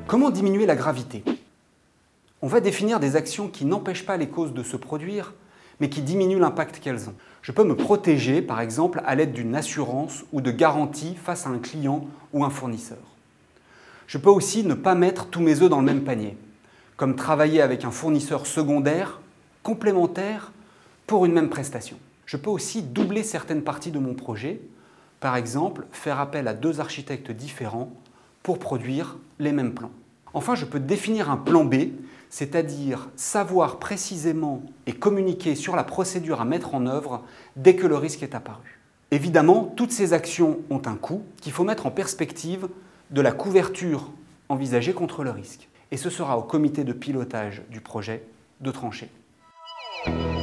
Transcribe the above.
Comment diminuer la gravité? On va définir des actions qui n'empêchent pas les causes de se produire, mais qui diminuent l'impact qu'elles ont. Je peux me protéger, par exemple, à l'aide d'une assurance ou de garantie face à un client ou un fournisseur. Je peux aussi ne pas mettre tous mes œufs dans le même panier, comme travailler avec un fournisseur secondaire, complémentaire, pour une même prestation. Je peux aussi doubler certaines parties de mon projet, par exemple, faire appel à 2 architectes différents pour produire les mêmes plans. Enfin, je peux définir un plan B, c'est-à-dire savoir précisément et communiquer sur la procédure à mettre en œuvre dès que le risque est apparu. Évidemment, toutes ces actions ont un coût qu'il faut mettre en perspective de la couverture envisagée contre le risque. Et ce sera au comité de pilotage du projet de trancher.